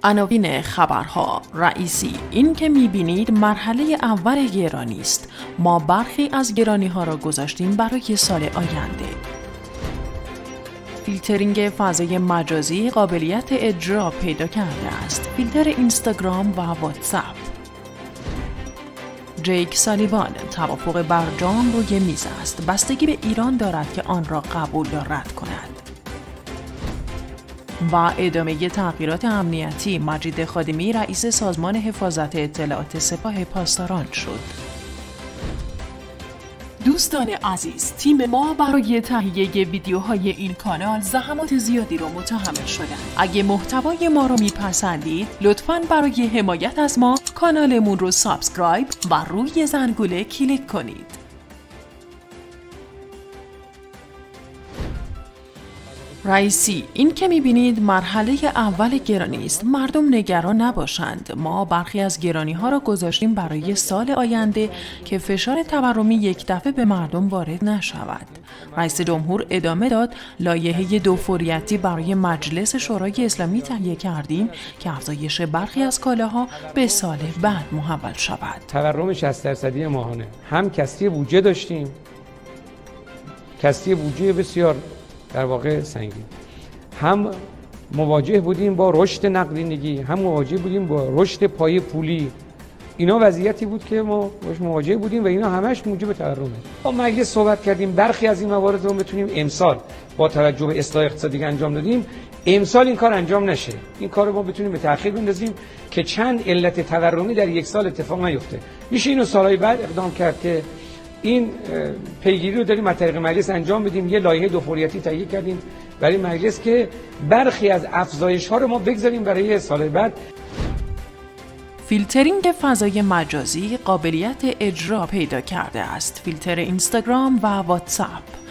عناوین خبرها. رئیسی: این که می‌بینید مرحله اول گرانی است. ما برخی از گرانی‌ها را گذاشتیم برای سال آینده. فیلترینگ فضای مجازی قابلیت اجرا پیدا کرده است. فیلتر اینستاگرام و واتساپ. جیک سالیوان: توافق برجام روی میز است. بستگی به ایران دارد که آن را قبول یا رد کند. و ادامه تغییرات امنیتی. مجید خادمی رئیس سازمان حفاظت اطلاعات سپاه پاسداران شد. دوستان عزیز، تیم ما برای تهیه ویدیوهای این کانال زحمات زیادی رو متحمل شدن. اگه محتوای ما رو میپسندید، لطفاً برای حمایت از ما کانالمون رو سابسکرایب و روی زنگوله کلیک کنید. رئیسی: این که می‌بینید مرحله اول گرانی است. مردم نگران نباشند. ما برخی از گرانی‌ها را گذاشتیم برای سال آینده که فشار تورمی یک دفعه به مردم وارد نشود. رئیس جمهور ادامه داد: لایحه دوفوریتی برای مجلس شورای اسلامی تهیه کردیم که افزایش برخی از کالاها به سال بعد محول شود. تورم 60% ماهانه. هم کسری بودجه داشتیم، کسری بودجه بسیار در واقع سنگین. هم مواجه بودیم با رشد نقدینگی، هم مواجه بودیم با رشد پای پولی. اینا وضعیتی بود که ما باش مواجه بودیم و اینا همش موجب تورمه. با مجلس صحبت کردیم برخی از این موارد رو بتونیم امسال با توجه به اصلاح اقتصادی که انجام دادیم، امسال این کار انجام نشه. این کار رو ما بتونیم به تأخیر بندازیم که چند علت تورمی در یک سال اتفاق نیفته. میشه اینو سالهای بعد اقدام کرد که این پیگیری رو داریم از طریق مجلس انجام بدیم. یه لایحه دوفوریتی تهیه کردیم برای مجلس که برخی از افزایش‌ها رو ما بگذاریم برای سال بعد. فیلترینگ فضای مجازی قابلیت اجرا پیدا کرده است. فیلتر اینستاگرام و واتساپ.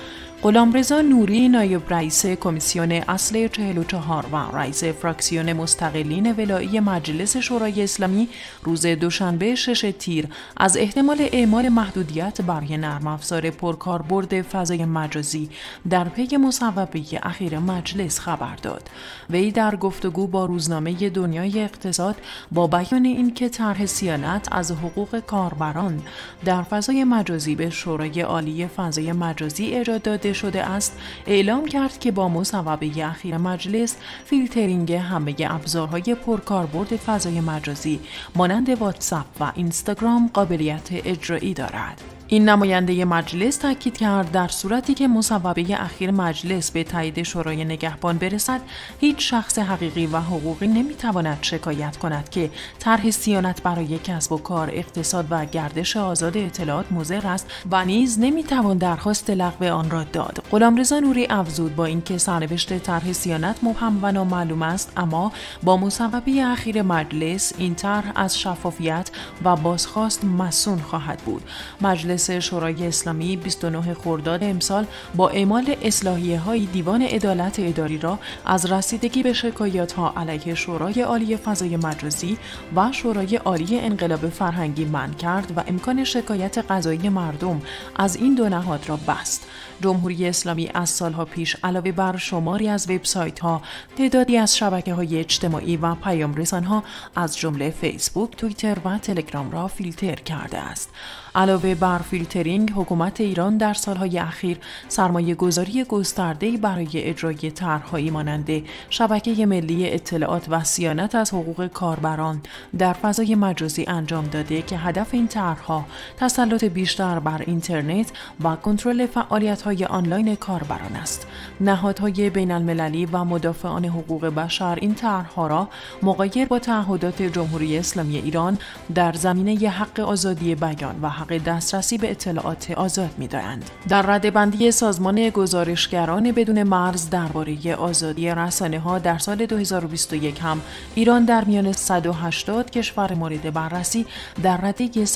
غلامرضا نوری نایب رئیس کمیسیون اصل 44 و رئیس فراکسیون مستقلین ولایی مجلس شورای اسلامی روز دوشنبه 6 تیر از احتمال اعمال محدودیت برای نرم افزار پرکاربرد فضای مجازی در پی مصوبه اخیر مجلس خبر داد. وی در گفتگو با روزنامه دنیای اقتصاد با بیان اینکه طرح صیانت از حقوق کاربران در فضای مجازی به شورای عالی فضای مجازی ارائه داده شده است، اعلام کرد که با مصوبه اخیر مجلس فیلترینگ همه ابزارهای پرکاربرد فضای مجازی مانند واتساپ و اینستاگرام قابلیت اجرایی دارد. این نماینده مجلس تاکید کرد در صورتی که مصوبه اخیر مجلس به تایید شورای نگهبان برسد، هیچ شخص حقیقی و حقوقی نمیتواند شکایت کند که طرح صیانت برای کسب و کار، اقتصاد و گردش آزاد اطلاعات مضر است و نیز نمیتوان درخواست لغو آن را داد. غلامرضا نوری افزود با اینکه سرنوشت طرح صیانت مبهم و نامعلوم است، اما با مصوبه اخیر مجلس این طرح از شفافیت و بازخواست مصون خواهد بود. مجلس شورای اسلامی 29 خرداد امسال با اعمال اصلاحیه‌های دیوان عدالت اداری را از رسیدگی به شکایات‌ها علیه شورای عالی فضای مجازی و شورای عالی انقلاب فرهنگی منع کرد و امکان شکایت قضایی مردم از این دو نهاد را بست. جمهوری اسلامی از سالها پیش علاوه بر شماری از وبسایت‌ها، تعدادی از شبکه‌های اجتماعی و پیام‌رسان‌ها از جمله فیسبوک، توییتر و تلگرام را فیلتر کرده است. علاوه بر فیلترینگ، حکومت ایران در سالهای اخیر سرمایه‌گذاری گسترده‌ای برای اجرای طرح‌هایی مانند شبکه ملی اطلاعات و صیانت از حقوق کاربران در فضای مجازی انجام داده که هدف این طرح‌ها تسلط بیشتر بر اینترنت و کنترل فعالیت‌های آنلاین کاربران است. نهادهای بین‌المللی و مدافعان حقوق بشر این طرح‌ها را مغایر با تعهدات جمهوری اسلامی ایران در زمینه حق آزادی بیان و حق دسترسی به اطلاعات آزاد می‌دانند. در رده‌بندی سازمان گزارشگران بدون مرز درباره آزادی رسانه‌ها در سال 2021 هم ایران در میان 180 کشور مورد بررسی در رده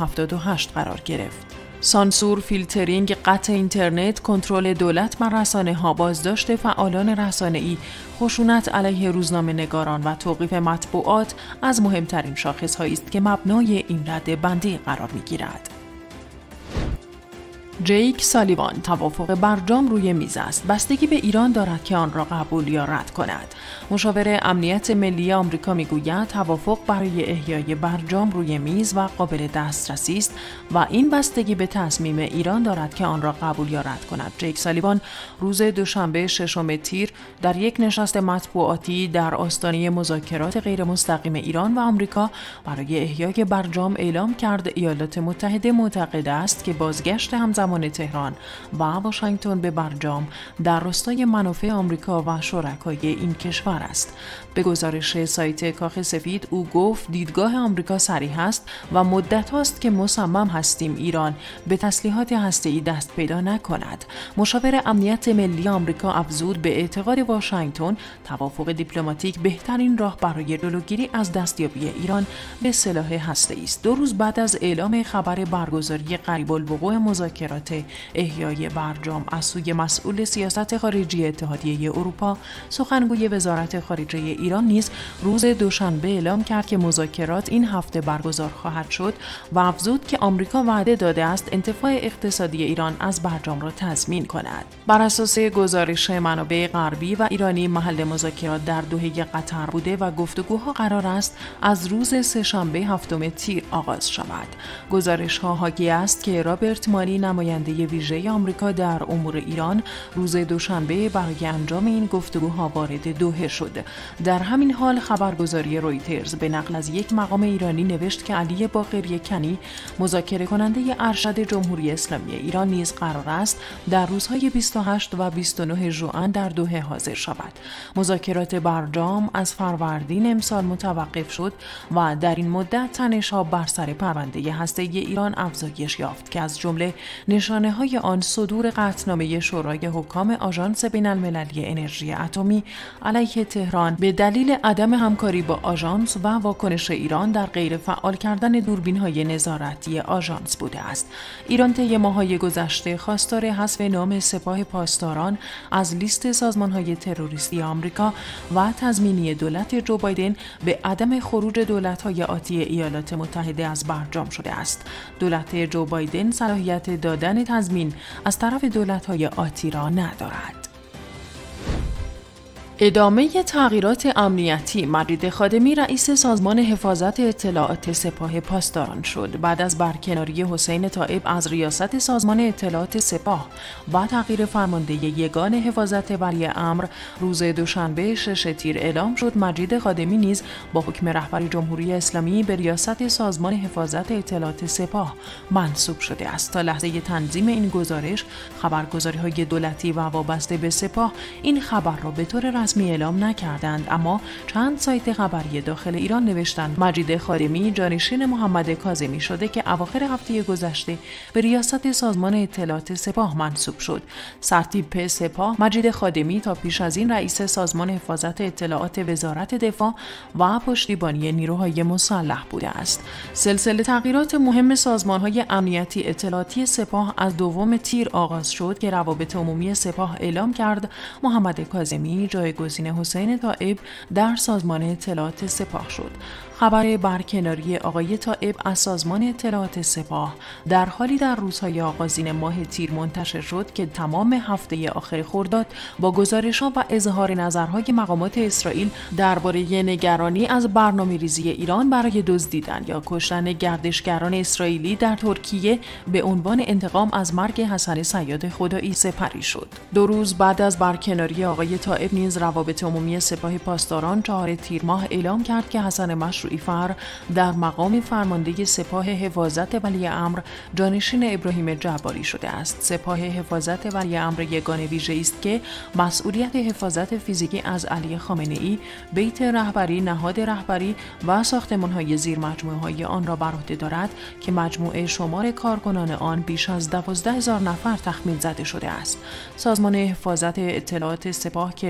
178 قرار گرفت. سانسور، فیلترینگ، قطع اینترنت، کنترل دولت بر رسانه‌ها، بازداشت فعالان رسانه‌ای، خشونت علیه روزنامه‌نگاران و توقیف مطبوعات از مهمترین شاخص‌هایی است که مبنای این رده‌بندی قرار می‌گیرد. جیک سالیوان: توافق برجام روی میز است. بستگی به ایران دارد که آن را قبول یا رد کند. مشاور امنیت ملی آمریکا میگوید توافق برای احیای برجام روی میز و قابل دسترسی است و این بستگی به تصمیم ایران دارد که آن را قبول یا رد کند. جیک سالیوان روز دوشنبه 6 تیر در یک نشست مطبوعاتی در آستانه مذاکرات غیر مستقیم ایران و آمریکا برای احیای برجام اعلام کرد ایالات متحده معتقد است که بازگشت همزمان تهران و واشنگتن به برجام در راستای منافع آمریکا و شرکای این کشور است. به گزارش سایت کاخ سفید او گفت دیدگاه آمریکا صریح است و مدت هاست که مصمم هستیم ایران به تسلیحات هسته‌ای دست پیدا نکند. مشاور امنیت ملی آمریکا افزود به اعتقاد واشنگتن توافق دیپلماتیک بهترین راه برای جلوگیری از دستیابی ایران به سلاح هسته‌ای است. 2 روز بعد از اعلام خبر برگزاری قریب الوقوع مذاکرات احیای برجام از سوی مسئول سیاست خارجی اتحادیه اروپا، سخنگوی وزارت خارجه ایران نیز روز دوشنبه اعلام کرد که مذاکرات این هفته برگزار خواهد شد و افزود که آمریکا وعده داده است انتفاع اقتصادی ایران از برجام را تضمین کند. بر اساس گزارش منابع غربی و ایرانی، محل مذاکرات در دوحه قطر بوده و گفتگوها قرار است از روز سه‌شنبه 7 تیر آغاز شود. گزارش‌ها حاکی است که رابرت مالی، نماینده ویژه آمریکا در امور ایران، روز دوشنبه برای انجام این گفتگوها وارد دوحه شد. در همین حال خبرگزاری رویترز به نقل از یک مقام ایرانی نوشت که علی باقری کنی، مذاکره کننده ارشد جمهوری اسلامی ایران، نیز قرار است در روزهای 28 و 29 ژوئن در دوحه حاضر شود. مذاکرات برجام از فروردین امسال متوقف شد و در این مدت تنش‌ها بر سر پرونده هسته‌ای ایران افزایش یافت که از جمله نشانه‌های آن صدور قطعنامه شورای حکام آژانس بین‌المللی انرژی اتمی علیه تهران به دلیل عدم همکاری با آژانس و واکنش ایران در غیر فعال کردن دوربین‌های نظارتی آژانس بوده است. ایران طی ماه‌های گذشته خواستار حذف نام سپاه پاسداران از لیست سازمان‌های تروریستی آمریکا و تضمینی دولت جو بایدن به عدم خروج دولت‌های آتی ایالات متحده از برجام شده است. دولت جو بایدن صلاحیت دادن تضمین از طرف دولت‌های آتی را ندارد. ادامه تغییرات امنیتی. مجید خادمی رئیس سازمان حفاظت اطلاعات سپاه پاسداران شد. بعد از برکناری حسین طایب از ریاست سازمان اطلاعات سپاه و تغییر فرمانده یگان حفاظت ولی امر، روز دوشنبه 6 تیر اعلام شد مجید خادمی نیز با حکم رهبری جمهوری اسلامی به ریاست سازمان حفاظت اطلاعات سپاه منصوب شده است. تا لحظه تنظیم این گزارش، خبرگزاری‌های دولتی و وابسته به سپاه این خبر را به طور رسمی اعلام نکردند، اما چند سایت خبری داخل ایران نوشتند مجید خادمی جانشین محمد کاظمی شده که اواخر هفته گذشته به ریاست سازمان اطلاعات سپاه منصوب شد. سرتیپ سپاه مجید خادمی تا پیش از این رئیس سازمان حفاظت اطلاعات وزارت دفاع و پشتیبانی نیروهای مسلح بوده است. سلسله تغییرات مهم سازمان‌های امنیتی اطلاعاتی سپاه از 2 تیر آغاز شد که روابط عمومی سپاه اعلام کرد محمد کاظمی جایگزین حسین طایب در سازمان اطلاعات سپاه شد. خبر برکناری آقای طایب از سازمان اطلاعات سپاه در حالی در روزهای آغازین ماه تیر منتشر شد که تمام هفته آخر خرداد با گزارش‌ها و اظهار نظرهای مقامات اسرائیل درباره نگرانی از برنامه‌ریزی ایران برای دزدیدن یا کشتن گردشگران اسرائیلی در ترکیه به عنوان انتقام از مرگ حسن صیاد خدایی سپری شد. 2 روز بعد از برکناری آقای طایب نیز روابط عمومی سپاه پاسداران 4 تیر ماه اعلام کرد که حسن مشروعی‌فر در مقام فرمانده سپاه حفاظت ولی امر جانشین ابراهیم جباری شده است. سپاه حفاظت ولی امر یگان ویژه‌ای است که مسئولیت حفاظت فیزیکی از علی خامنه‌ای، بیت رهبری، نهاد رهبری و ساختمان‌های زیر مجموعه‌های آن را بر عهده دارد که مجموعه شمار کارکنان آن بیش از 12,000 نفر تخمین زده شده است. سازمان حفاظت اطلاعات سپاه که ریاست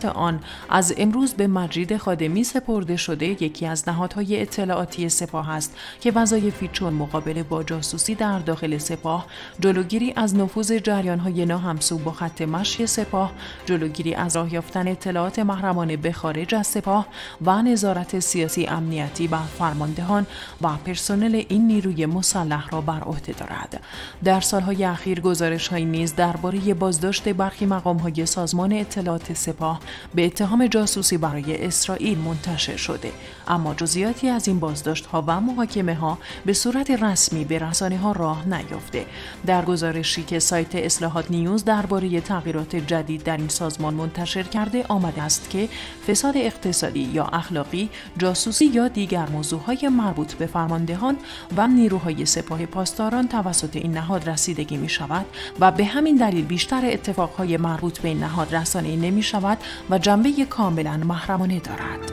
آن از امروز به مجید خادمی سپرده شده، یکی از نهادهای اطلاعاتی سپاه است که وظایفی چون مقابله با جاسوسی در داخل سپاه، جلوگیری از نفوذ جریان‌های ناهمسو با خط مشی سپاه، جلوگیری از راه یافتن اطلاعات محرمانه به خارج از سپاه و نظارت سیاسی امنیتی بر فرماندهان و پرسنل این نیروی مسلح را بر عهده دارد. در سالهای اخیر گزارش‌هایی نیز درباره بازداشت برخی مقام‌های سازمان اطلاعات سپاه به اتهام جاسوسی برای اسرائیل منتشر شده، اما جزئیاتی از این بازداشت‌ها و محاکمه‌ها به صورت رسمی به رسانه‌ها راه نیافته. در گزارشی که سایت اصلاحات نیوز درباره تغییرات جدید در این سازمان منتشر کرده آمده است که فساد اقتصادی یا اخلاقی، جاسوسی یا دیگر موضوعهای مربوط به فرماندهان و نیروهای سپاه پاسداران توسط این نهاد رسیدگی می شود و به همین دلیل بیشتر اتفاقهای مربوط به این نهاد رسانه‌ای نمی شود و جنبه کاملا محرمانه دارد.